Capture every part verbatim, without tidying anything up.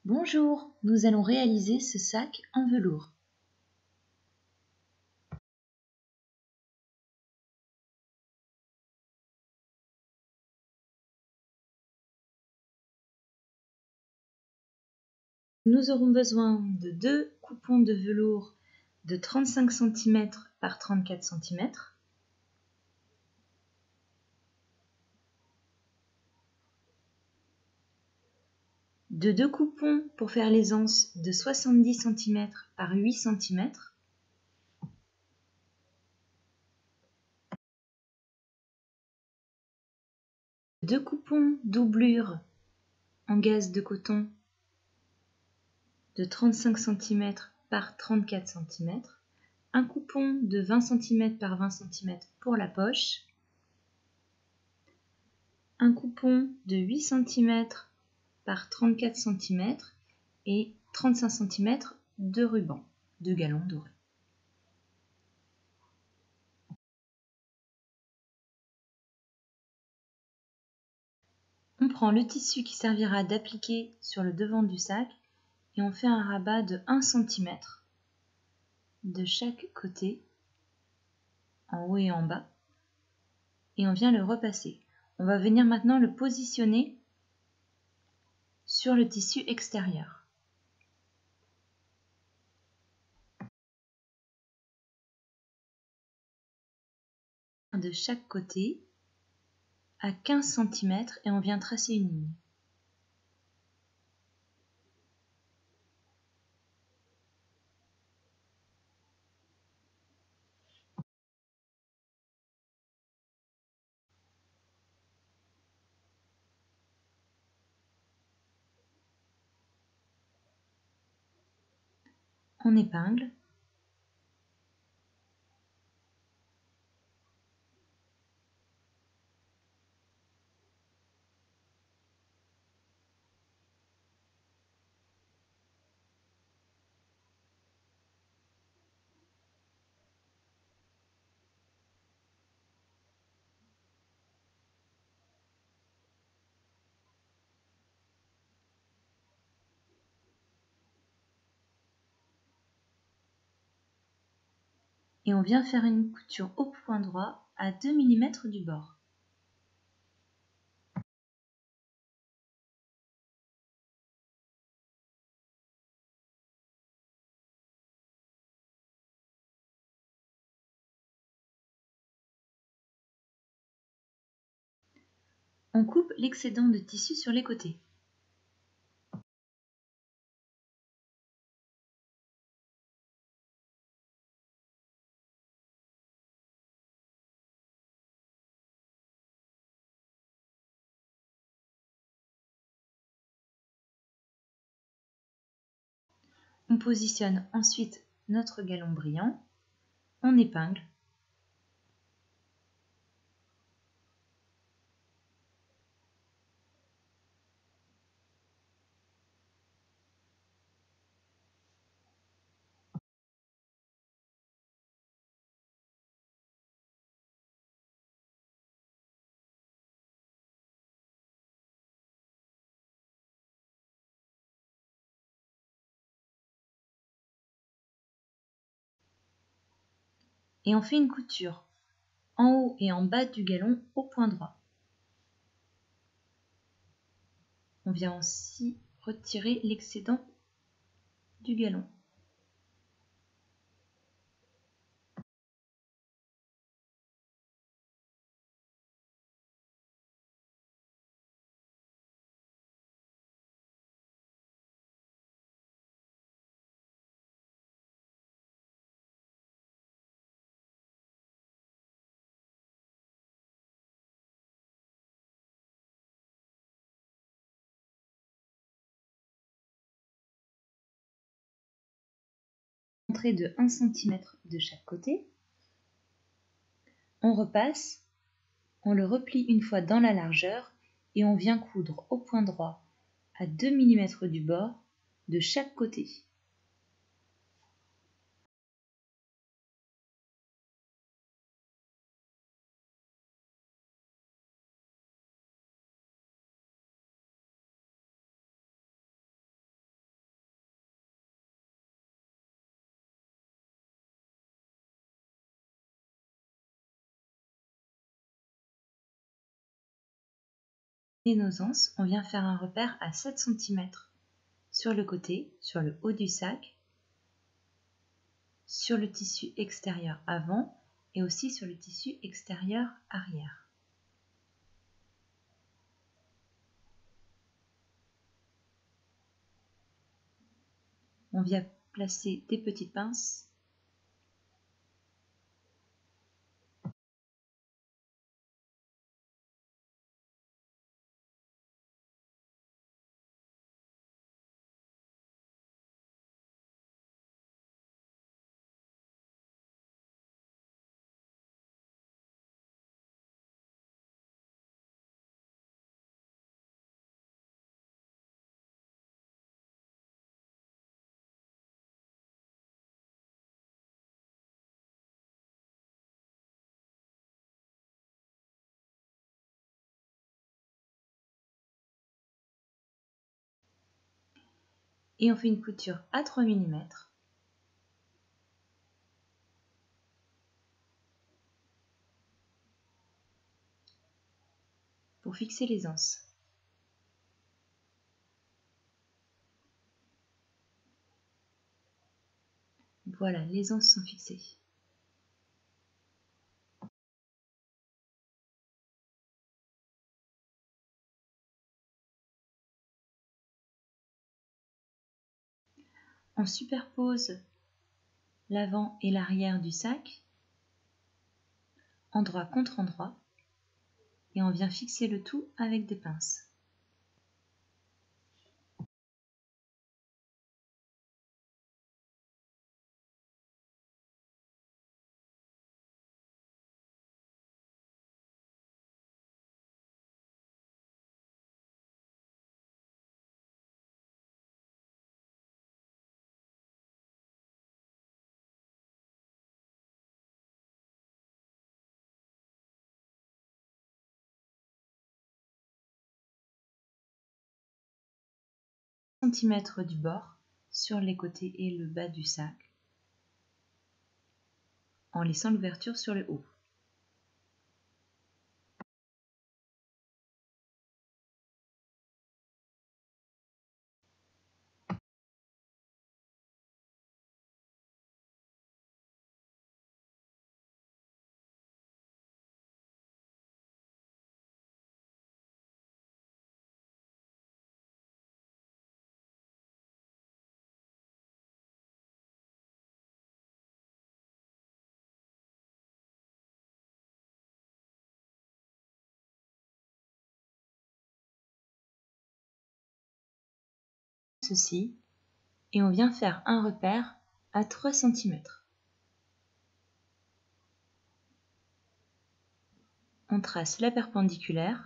Bonjour, nous allons réaliser ce sac en velours. Nous aurons besoin de deux coupons de velours de trente-cinq centimètres par trente-quatre centimètres, de deux coupons pour faire les anses de soixante-dix centimètres par huit centimètres, deux coupons doublure en gaze de coton de trente-cinq centimètres par trente-quatre centimètres, un coupon de vingt centimètres par vingt centimètres pour la poche, un coupon de huit centimètres par trente-quatre centimètres et trente-cinq centimètres de ruban de galon doré. On prend le tissu qui servira d'appliqué sur le devant du sac et on fait un rabat de un centimètre de chaque côté, en haut et en bas, et on vient le repasser. On va venir maintenant le positionner sur le tissu extérieur. De chaque côté à quinze centimètres et on vient tracer une ligne. On épingle. Et on vient faire une couture au point droit à deux millimètres du bord. On coupe l'excédent de tissu sur les côtés. On positionne ensuite notre galon brillant, on épingle, et on fait une couture en haut et en bas du galon au point droit. On vient aussi retirer l'excédent du galon. Entrée de un centimètre de chaque côté. On repasse, on le replie une fois dans la largeur et on vient coudre au point droit à deux millimètres du bord de chaque côté. Et nos anses, on vient faire un repère à sept centimètres sur le côté, sur le haut du sac, sur le tissu extérieur avant et aussi sur le tissu extérieur arrière. On vient placer des petites pinces et on fait une couture à trois millimètres. Pour fixer les anses. Voilà, les anses sont fixées. On superpose l'avant et l'arrière du sac, endroit contre endroit, et on vient fixer le tout avec des pinces. centimètres du bord sur les côtés et le bas du sac, en laissant l'ouverture sur le haut. Ceci, et on vient faire un repère à trois centimètres. On trace la perpendiculaire,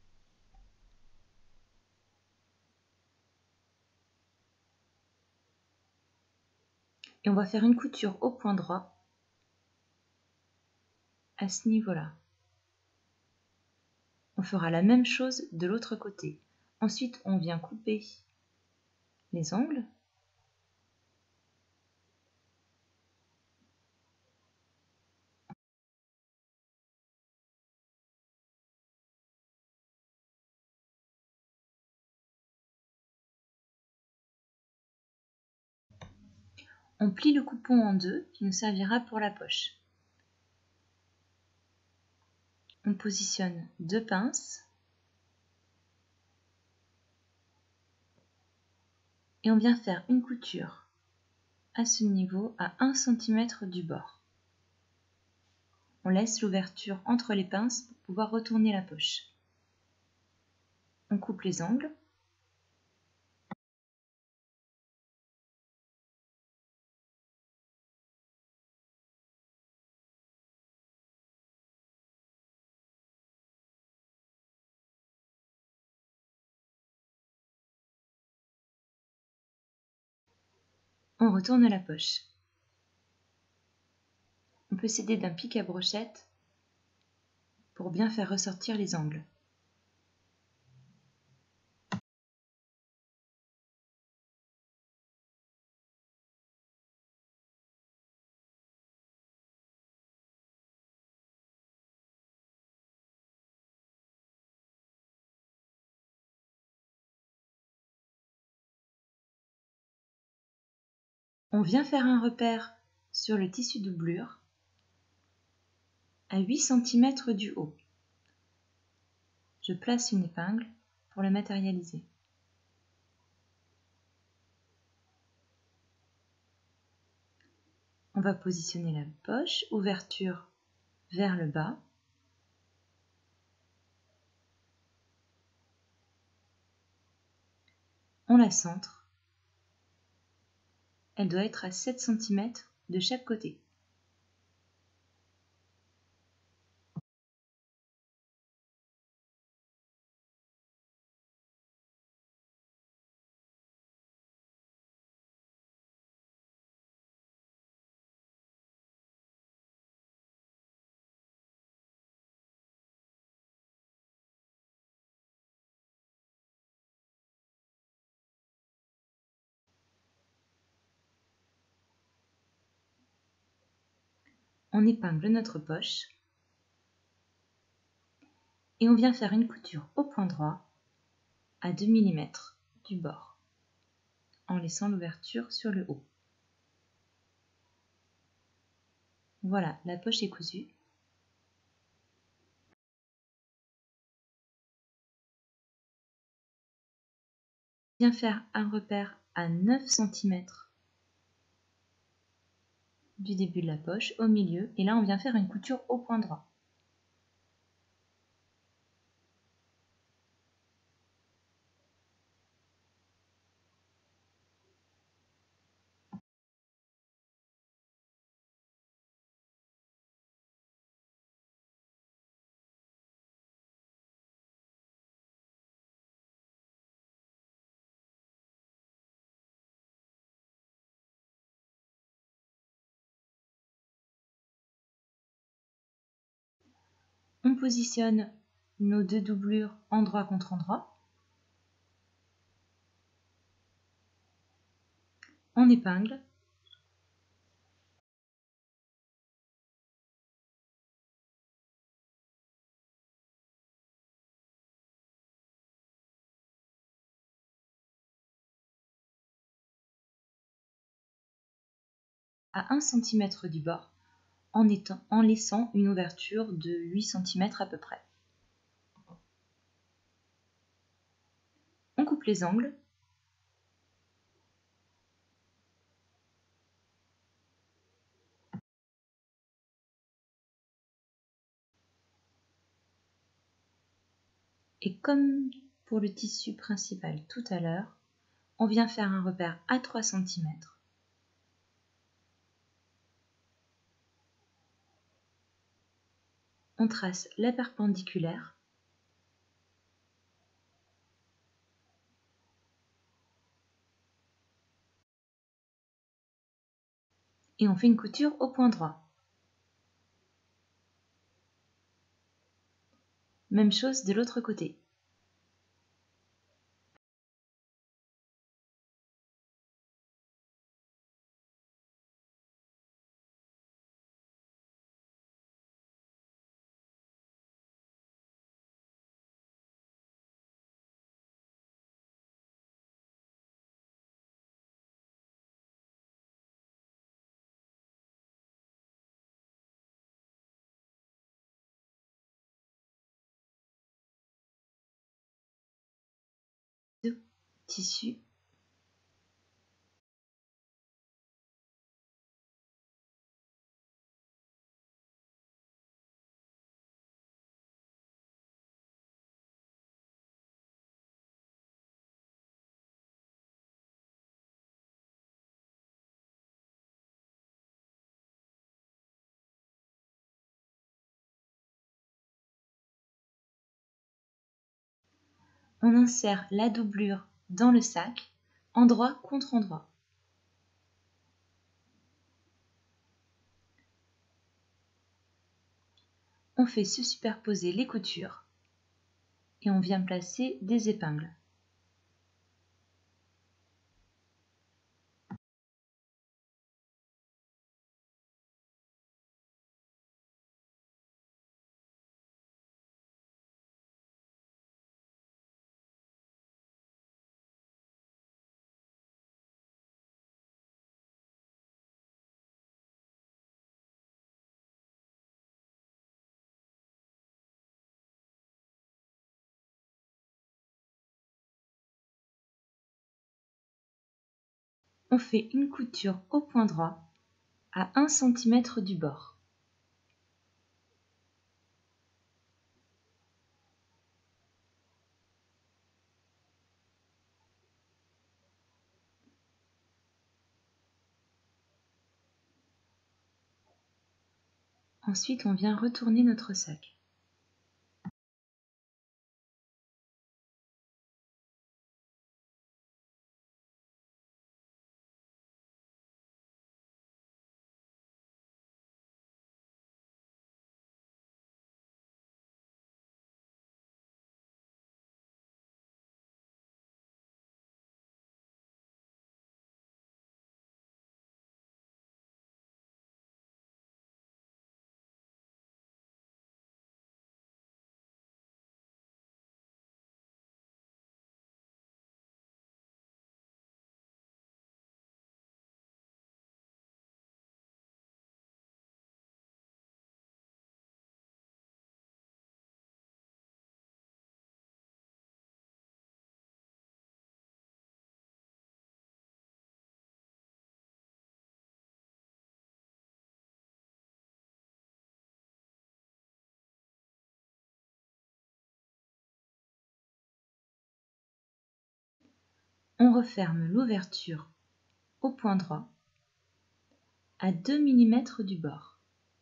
et on va faire une couture au point droit à ce niveau-là. On fera la même chose de l'autre côté. Ensuite, on vient couper les angles. On plie le coupon en deux qui nous servira pour la poche. On positionne deux pinces et on vient faire une couture à ce niveau à un centimètre du bord. On laisse l'ouverture entre les pinces pour pouvoir retourner la poche. On coupe les angles. On retourne la poche. On peut s'aider d'un pic à brochette pour bien faire ressortir les angles. On vient faire un repère sur le tissu doublure à huit centimètres du haut. Je place une épingle pour la matérialiser. On va positionner la poche, ouverture vers le bas. On la centre. Elle doit être à sept centimètres de chaque côté. On épingle notre poche et on vient faire une couture au point droit à deux millimètres du bord en laissant l'ouverture sur le haut. Voilà, la poche est cousue. On vient faire un repère à neuf centimètres du début de la poche au milieu et là on vient faire une couture au point droit. On positionne nos deux doublures endroit contre endroit. On épingle. À un centimètre du bord en, étant, en laissant une ouverture de huit centimètres à peu près. On coupe les angles. Et comme pour le tissu principal tout à l'heure, on vient faire un repère à trois centimètres. On trace la perpendiculaire. Et on fait une couture au point droit. Même chose de l'autre côté. Deux tissus. On insère la doublure dans le sac, endroit contre endroit. On fait se superposer les coutures et on vient placer des épingles. on fait une couture au point droit à un centimètre du bord. Ensuite, on vient retourner notre sac. On referme l'ouverture au point droit à deux millimètres du bord.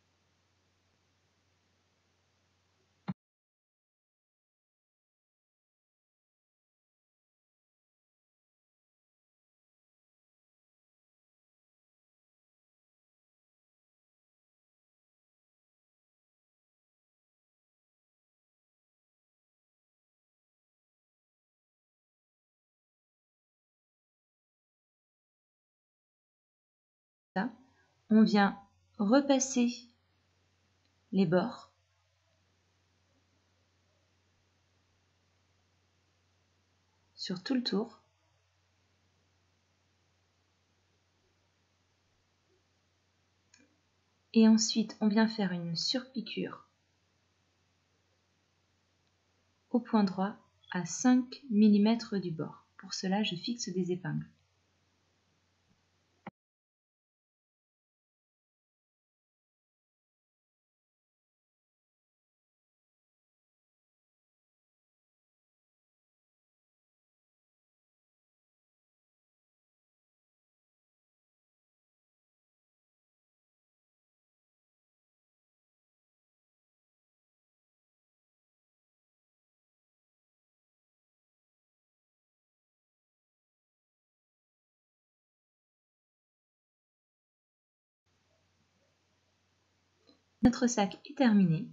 On vient repasser les bords sur tout le tour. Et ensuite, on vient faire une surpiqûre au point droit à cinq millimètres du bord. Pour cela, je fixe des épingles. Notre sac est terminé.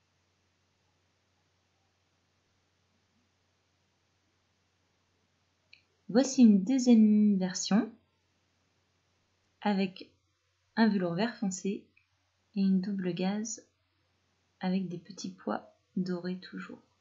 Voici une deuxième version avec un velours vert foncé et une double gaze avec des petits pois dorés toujours.